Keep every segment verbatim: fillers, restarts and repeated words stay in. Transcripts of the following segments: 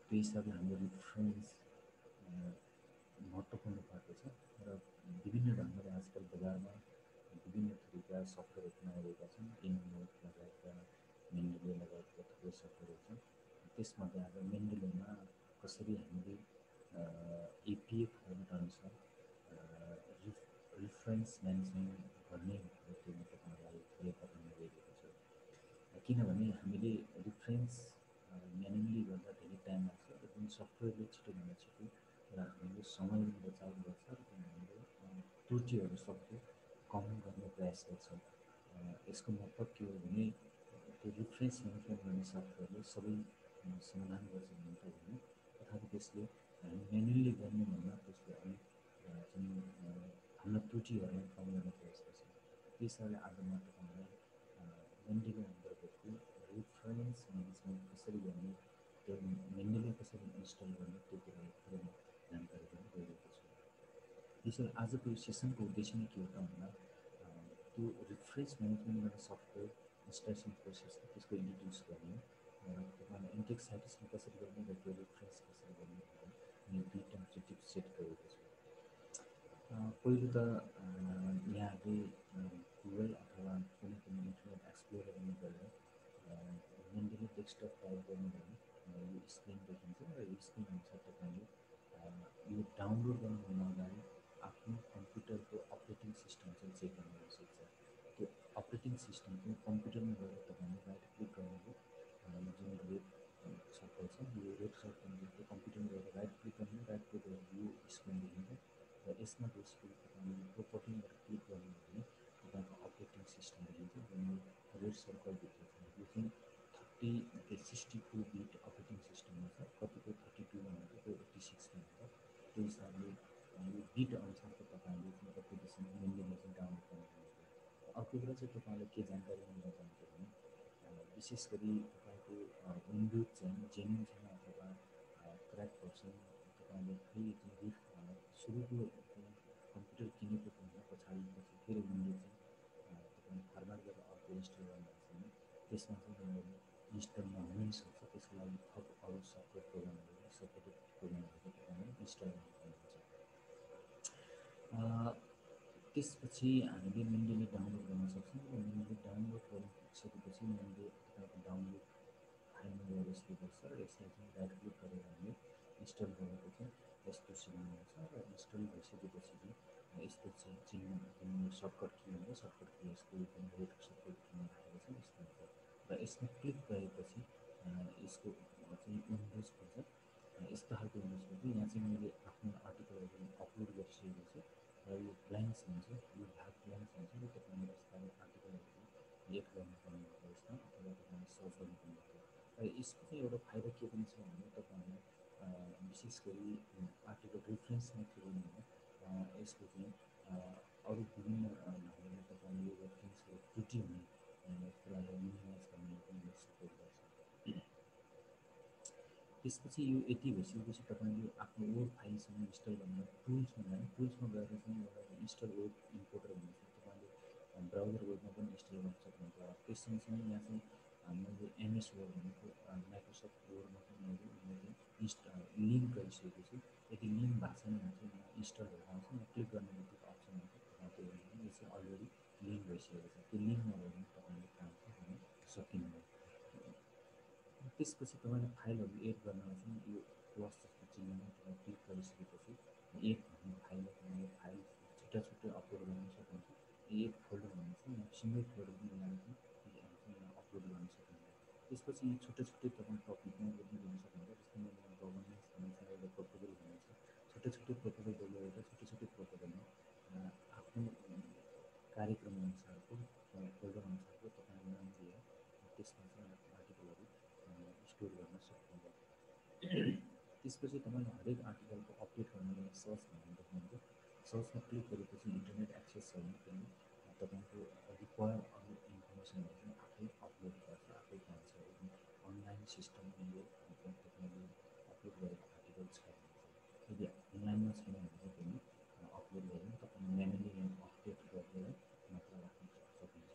त्यो हिसाबले हाम्रो रिफरेन्स महत्त्वपूर्ण पर्दछ र विभिन्न ढङ्गले आजकल बजारमा विभिन्न थरीका सफ्टवेयर अपनाइरहेका छन् इनोट लगायतका मेन्डले लगायतका थुप्रै सफ्टवेयरहरू छन् त्यसमध्ये आज मेन्डलेमा कसरी हामीले एपिए फर्मेट अनुसार रिफ रिफरेन्स म्यानेजमेन्ट गर्ने भनेर त्यो म तपाईँलाई थोरै बताउन गइरहेको छु किनभने हामीले रिफरेन्स म्यानुअली गर्दा धेरै टाइम लाग्छ र जुन सफ्टवेयरले छिटोभन्दा छिटो र हामीले समय बचाइ गर्छ र हामीले त्रुटिहरू सक्दो कम गर्ने प्रयास गर्छौँ यसको मतलब के हो भने त्यो रिफरेन्स म्यानेजमेन्ट गर्ने सफ्टवेयरले सबै समाधान गर्छ भन्ने त होइन तथापि त्यसले हामी म्यानुअली गर्नुभन्दा त्यसले अलिक जुन हाम्रा त्रुटिहरूलाई कम गर्ने प्रयास गर्छ त्यस हिसाबले आज म तपाईँलाई मेन्डेली अन्तर्गतको रिफरेन्स म्यानेजमेन्ट कसरी गर्ने त्यो मेन्डेली कसरी इन्स्टल गर्ने त्यो कुरालाई थोरै म जानकारी दिन गइरहेको छु त्यसैले आजको यो सेसनको उद्देश्य नै के हो त भन्दा त्यो रिफरेन्स म्यानेजमेन्ट गर्ने सफ्टवेयर इन्स्टलेसन प्रोसेस त्यसको इन्ट्रोड्युस गर्ने र तपाईँलाई इन्टेक्स साइटेसन कसरी गर्ने र त्यो रिफरेन्स कसरी गर्ने भनेर मैले दुईवटा अब्जेक्टिभ सेट गरेको छु पहिलो त यहाँहरूले गुगल अथवा कुनै पनि इन्टरनेट एक्सप्लोररमा गएर मेन्डेली डेस्कटप टाइप गर्नुभयो यो स्क्रिन देखिन्छ र यो स्क्रिन अनुसार तपाईँले यो डाउनलोड गर्नुभन्दा अगाडि आफ्नो कम्प्युटरको अपरेटिङ सिस्टम चाहिँ चेक गर्न आवश्यक छ त्यो अपरेटिङ सिस्टम चाहिँ कम्प्युटरमा गएर तपाईँले राइट क्लिक गर्नुभयो जुन वेब सर्कल छ यो वेब सर्कल त्यो कम्प्युटरमा गएर राइट क्लिक गर्नु राइट क्लिक गरेर यो स्क्रिन देखिन्छ र यसमा बेसिकली तपाईँले प्रोपर्टीबाट क्लिक गर्नुभयो भने तपाईँको अपरेटिङ सिस्टम देखिन्छ जुन रेड सर्कलभित्र छ यो चाहिँ thirty sixty four bit operating सिस्टममा छ कतिको थर्टी टूमा हुन्छ त्यो एट्टी सिक्समा हुन्छ त्यो हिसाबले यो बिट अनुसारको तपाईँले चाहिँ एप्लिकेसन मेन्डेली चाहिँ डाउनलोड गर्नुभएको अर्को कुरा चाहिँ तपाईँलाई के जानकारी दिन चाहन्छु भने विशेष गरी तपाईँको विन्डोज चाहिँ जेन्युन छैन अथवा क्र्याक भर्सन तपाईँले फेरि चाहिँ रिफ सुरुको कम्प्युटर किनेको भन्दा पछाडि पछि फेरि विन्डोज चाहिँ तपाईँ फर्मेट गरेर अर्को इन्स्टल गर्नुभएको छ भने त्यसमा चाहिँ मेन्डेली इन्स्टल नहुनै सक्छ त्यसको लागि थप अरू सफ्टवेयर प्रोग्रामहरू सपोर्टेड प्रोग्रामहरू तपाईँले इन्स्टल गर्नुपर्ने हुन्छ त्यसपछि हामीले मेन्डेली डाउनलोड गर्न सक्छौँ र मेन्डेली डाउनलोड गरिसकेपछि मेन्डे तपाईँको डाउनलोड फाइलमा गएर यसले गर्छ र यसलाई चाहिँ राइट क्लिक गरेर हामीले इन्स्टल गरेको चाहिँ यस्तो सिग्नल आउँछ र इन्स्टल भइसकेपछि चाहिँ यस्तो चाहिँ चिन्ह जुन सर्टकट की हुन्छ सर्टकट की यसको जुन रेड सर्कल किन राखेको छ यस्तो हुन्छ र यसमा क्लिक गरेपछि यसको चाहिँ विन्डोज खोल्छ यस्तो खालको विन्डोज खोल्छ यहाँ चाहिँ मैले आफ्नो आर्टिकलहरू अपलोड गरिसकेको छु र यो ब्ल्याङ्क्स हुन्छ यो भाग ब्ल्याङ्क्स हुन्छ र तपाईँले यस्ता आर्टिकलहरू एड गर्नुपर्ने हुन्छ यसमा अथवा तपाईँले सर्च गर्नुपर्ने हुन्छ र यसको चाहिँ एउटा फाइदा के पनि छ भने तपाईँलाई विशेष गरी आर्टिकल रिफरेन्स मात्रै गर्नु होइन यसको चाहिँ अरू विभिन्न ढङ्गले तपाईँले रेफरेन्सको त्रुटि हुने कुरालाई मिनिमाइज गर्न पनि सपोर्ट गर्छ त्यसपछि यो यति भइसकेपछि तपाईँले आफ्नो वर्ड फाइलसँग इन्स्टल गर्न टुल्समा जाने टुल्समा गएर चाहिँ एउटा इन्स्टल वेब इम्पोर्टर भन्ने छ तपाईँले ब्राउजर वेबमा पनि इन्स्टल गर्न सक्नुहुन्छ त्यस सँगसँगै यहाँ चाहिँ मैले एमएस वर्ड भनेको माइक्रोसफ्ट वर्डमा पनि मैले मैले इन्स्टल लिङ्क गरिसकेको छु यदि लिङ्क भएको छैन भने चाहिँ यहाँ इन्स्टल भएर आउँछ यहाँ क्लिक गर्ने बित्तिकै अप्सन हुन्छ त्यो भने यो चाहिँ अलरेडी लिङ्क भइसकेको छ त्यो लिङ्क नभएर पनि तपाईँले काम चाहिँ गर्न सकिँदैन त्यसपछि तपाईँले फाइलहरू एड गर्न चाहिँ यो प्लस जस्तो चिन्हमा तपाईँ क्लिक गरिसकेपछि एड भन्ने फाइललाई तपाईँले फाइल छुट्टा छुट्टै अपलोड गर्न सक्नुहुन्छ एड फोल्डर भन्ने चाहिँ यहाँ सिङ्गल फोल्डर पनि बनाएर चाहिँ यहाँ अपलोड गर्न सक्नुहुन्छ त्यसपछि यहाँ छुट्टै छुट्टै तपाईँ टपिकमा पनि गर्न सक्नुहुन्छ जस्तै मैले यहाँ गभर्नेन्स भन्ने छ एउटा प्रपोजल भन्ने छ छुट्टै छुट्टै प्रपोजल डोलेर छुट्टै छुट्टै प्रपोजलमा आफ्नो कार्यक्रम अनुसारको फोल्डर अनुसारको तपाईँले नाम दिएर त्यसमा चाहिँ आर्टिकलहरू स्टोर गर्न सक्नुहुन्छ त्यसपछि तपाईँले हरेक आर्टिकलको अपडेट गर्नलाई सर्च भन्ने देख्नुहुन्छ सर्चमा क्लिक गरेपछि इन्टरनेट एक्सेस छ भने त्यसले तपाईँको रिक्वायर अरू इन्फर्मेसनहरू चाहिँ आफै अपलोड गर्छ आफै पाउँछ यदि अनलाइन सिस्टम यो तपाईँले अपलोड गरेको आर्टिकल छ भने चाहिँ यदि अनलाइनमा छैन भने चाहिँ त्यसले अपलोड गरेर तपाईँले म्यानुअली अपडेट गरेर मात्र राख्न सक्नुहुन्छ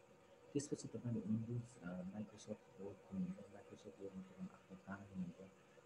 त्यसपछि तपाईँले विन्डोज माइक्रोसफ्ट वर्ड खोल्नुहुन्छ माइक्रोसफ्ट वर्डमा तपाईँ आफ्नो काम गर्नुहुन्छ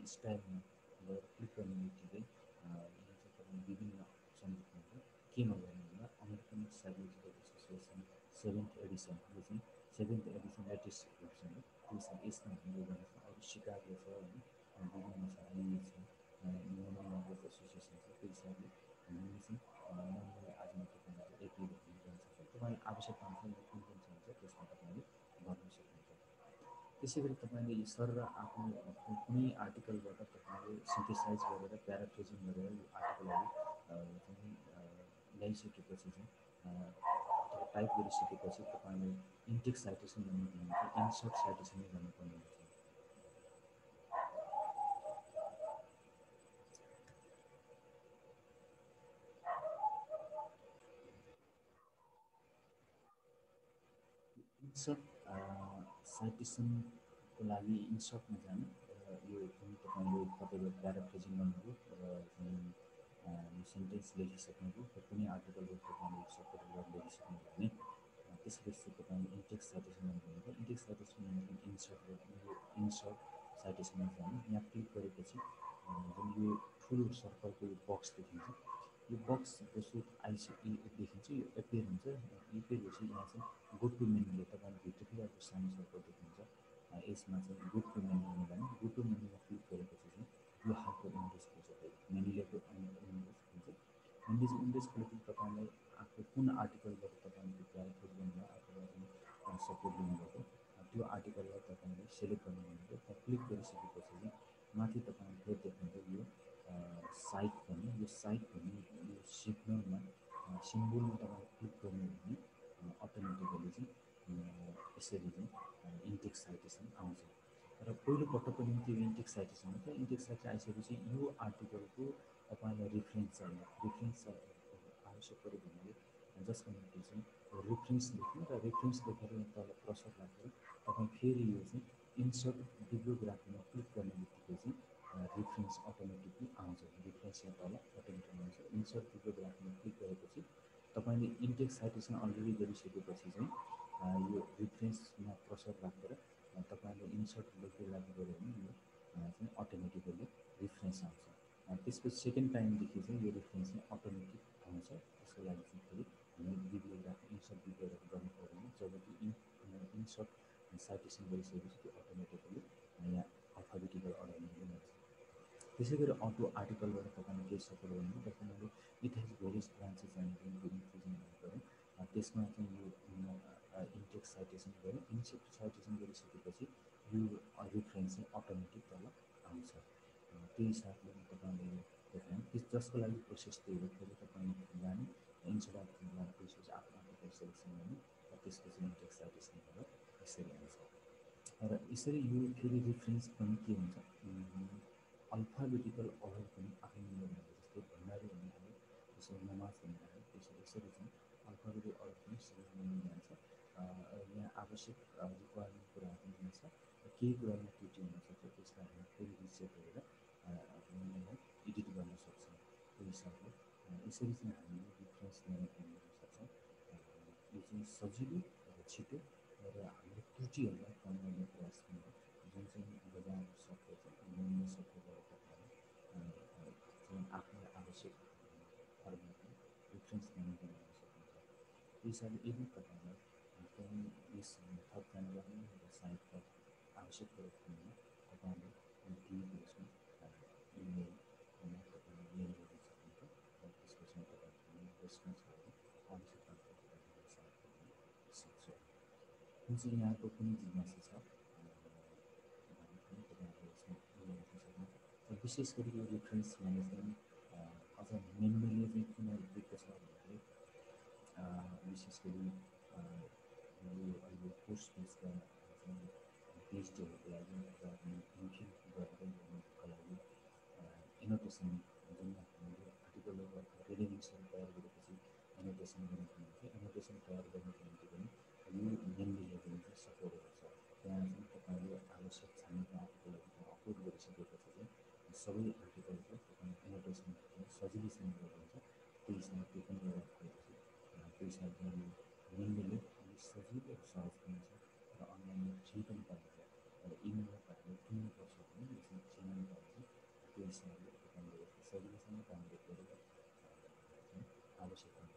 स्टाइलमा गएर क्लिक गर्ने बित्तिकै यहाँ चाहिँ तपाईँ विभिन्न अप्सन देख्नुहुन्छ। केमा गर्नु भन्दा American psychological association seventh edition, यो चाहिँ सेभेन्थ एडिसन लेटेस्ट भर्सन हो। त्यो हिसाबले यसमा हामीले गर्नु छ। अरू सिकागो छ होइन, विभिन्न छ, आइए छ, न्युरोनल ल्याङ्ग्वेज एसोसिएसन छ। त्यो हिसाबले हामीले चाहिँ नर्मली आज म तपाईँलाई एपी भन्ने गर्न सक्छ। तपाईँले आवश्यकता अनुसार यो कुन कुन छ हुन्छ त्यसमा तपाईँले गर्न सक्नुहुन्छ। त्यसै गरी तपाईँले यो सर र आफ्नो कुनै आर्टिकलबाट तपाईँले सिन्थेसाइज गरेर प्याराफ्रेजिङ गरेर यो आर्टिकलहरू चाहिँ ल्याइसकेपछि चाहिँ अथवा टाइप गरिसकेपछि तपाईँले इन्टेक्स साइटेसन भन्ने हुन्छ, इन्सर्ट साइटेसनै गर्नुपर्ने हुन्छ। इन्सर्ट साइटेसनको लागि इन्सर्टमा जानु र यो जुन तपाईँले तपाईँले प्याराफ्रेजिङ गर्नुभयो र जुन सेन्टेन्स लेखिसक्नुभयो र कुनै आर्टिकलबाट तपाईँले सपोर्ट गरेर लेखिसक्नुभयो भने त्यसपछि तपाईँले इन्टेक्स साइटेसन गर्नुभयो। इन्टेक्स साइटेसन भनेको इन्सर्ट यो इन्सर्ट साइटेसनमा जानु। यहाँ क्लिक गरेपछि जुन यो ठुलो सर्कलको यो बक्स देखिन्छ, यो बक्स जसो आइसि देखिन्छ, यो एपियर हुन्छ। एपियर भएपछि यहाँ चाहिँ गो टु मेन्यूले तपाईँले भित्रतिर अब सानो सर्कल देखिन्छ, यसमा चाहिँ गो टु मेन्यूमा जानु। गो टु मेन्यूमा क्लिक गरेपछि चाहिँ यो खालको इन्डेक्स खोज्छ, मेन्यूलेको इन्डेक्स हुन्छ। इन्डेक्स इन्डेक्स खोलेपछि तपाईँलाई आफ्नो कुन आर्टिकलबाट तपाईँले प्याराफ्रेज गर्नुभयो अथवा जुन सपोर्ट लिनुभएको त्यो आर्टिकललाई तपाईँले सेलेक्ट गर्नुहुन्छ। त्यहाँ क्लिक गरिसकेपछि चाहिँ माथि तपाईँले फेरि देख्नुहुन्छ यो साइट भन्ने, यो साइट भन्ने यो सिग्नलमा सिम्बोलमा तपाईँले क्लिक गर्नु भने अटोमेटिकली चाहिँ यसरी चाहिँ इन्टेक्स साइटेसन आउँछ। र पहिलोपटक पनि त्यो इन्टेक्स साइटेसन हुन्छ। इन्टेक्स साइटेसन आइसकेपछि यो आर्टिकलको तपाईँलाई रिफरेन्स चाहियो। रिफरेन्स आवश्यक पऱ्यो भने जसको निम्ति चाहिँ रिफरेन्स लेख्नु र रिफरेन्स लेखेर तल क्रसर राखेर तपाईँ फेरि यो चाहिँ इन्सर्ट बिब्लियोग्राफीमा क्लिक गर्ने बित्तिकै चाहिँ रिफरेन्स अटोमेटिकली आउँछ। रिफरेन्स यहाँ तल अटोमेटिक आउँछ। इन्सर्ट बिब्लियोग्राफीमा क्लिक गरेपछि तपाईँले इन्टेक्स साइटेसन अलरेडी गरिसकेपछि चाहिँ यो रिफरेन्समा क्रसर राखेर तपाईँले इन्सर्ट बिब्लियोग्राफी गऱ्यो भने यो चाहिँ अटोमेटिकली रिफरेन्स आउँछ। त्यसपछि सेकेन्ड टाइमदेखि चाहिँ यो रिफरेन्स चाहिँ अटोमेटिक आउँछ। त्यसको लागि चाहिँ फेरि हामीले बिब्लियोग्राफी इन्सर्ट बिब्लियोग्राफी गर्नु पर्दैन। जब कि इन इन्सर्ट साइटेसन गरिसकेपछि त्यो अटोमेटिकली यहाँ अल्फाबेटिकल अर्डरमा जान्छ। त्यसै गरी अटो आर्टिकलबाट तपाईँले केही सपोर्ट गर्नु तपाईँले it has various branches and including गर्नु। त्यसमा चाहिँ यो इन्टेक्स साइटेसन गऱ्यो। इन्टेक्स साइटेसन गरिसकेपछि यो रिफरेन्स चाहिँ अटोमेटिक तल आउँछ। त्यो हिसाबले तपाईँले देख्नु त्यस जसको लागि प्रोसेस त्यही हो। फेरि तपाईँले जाने इन्सर्ट आर्टिकल त्यसपछि आफ्नो आर्टिकल सेलेक्सन गर्नु र त्यसपछि इन्टेक्स साइटेसन गरेर यसरी आउँछ। र यसरी यो फेरि रिफरेन्स पनि के हुन्छ, अल्फाबेटिकल अर्डर पनि आफै मिलेर जस्तै भण्डारी भन्ने आयो, त्यसरी नमाज भन्ने आयो, त्यसरी यसरी चाहिँ अल्फाबेटिक अर्डर पनि सबै जान्छ। यहाँ आवश्यक रिक्वायरमेन्ट कुराहरू पनि छ र केही कुरामा त्रुटि हुनसक्छ, त्यसलाई हामी फेरि रिचेक गरेर हामीलाई एडिट गर्न सक्छौँ। त्यो हिसाबले यसरी चाहिँ हामीले डिफ्रेन्स म्यानेजमेन्ट गर्न सक्छौँ। यो चाहिँ सजिलो र छिटो र हामीले त्रुटिहरूलाई कम गर्ने प्रयास गर्नु जुन चाहिँ बजार सफ्टवेयर छ विभिन्न सफ्टवेयरबाट तपाईँले चाहिँ आफूलाई आवश्यक फर्मेटमा डिफ्रेन्स म्यानेजमेन्ट गर्न सक्नुहुन्छ। त्यो हिसाबले यदि तपाईँलाई कुनै यस थप जानकारी र साइटका आवश्यक परेको तपाईँले दिएको यसमा इमेलमा तपाईँले मेल गर्न सक्नुहुन्छ र त्यसपछि तपाईँले रेस्पोन्सहरू आवश्यकता तपाईँले साइट गर्न सक्छु। जुन चाहिँ यहाँको कुनै जिज्ञासा छ भने पनि तपाईँले यसमा इमेल गर्न सक्नुहुन्छ। र विशेष गरी यो रिफरेन्स म्यानेजमेन्ट अझ मेन्डेले चाहिँ किन दिएको छ भन्दाखेरि विशेष गरी यो अहिले पोस्ट बेसका चाहिँ पिएचडीहरूको लागि अथवा एमफिल गर्दै गर्नुको लागि एनोटेसन जुन हामीले आर्टिकलहरू अथवा रिडिङसहरू तयार गरेपछि एनोटेसन गर्नुको निम्ति एनोटेसन तयार गर्नुको निम्ति पनि यो मेन्डेले पनि चाहिँ सपोर्ट गर्छ। त्यहाँ चाहिँ तपाईँले आवश्यक छानेका आर्टिकलहरू त्यहाँ अपलोड गरिसकेपछि चाहिँ सबै आर्टिकलको तपाईँ एनोटेसन सजिलैसँग गरिदिन्छ। त्यो हिसाबले त्यो पनि एउटा फाइदा छ। त्यो हिसाबले यो मेन्डेले सजिलो र सहज पनि छ र अनलाइनमा फ्री पनि पाइन्छ। र इमेलमा तपाईँले किन्नुपर्छ भने यसमा फ्रीमा पनि पाइन्छ। सजिलैसँग काम गरेको आवश्यकता